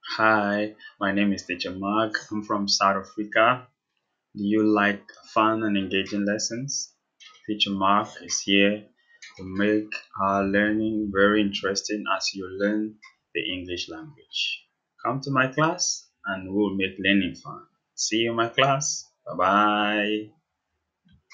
Hi, my name is Teacher Mark. I'm from South Africa. Do you like fun and engaging lessons? Teacher Mark is here to make our learning very interesting as you learn the English language. Come to my class and we'll make learning fun. See you in my class. Bye bye.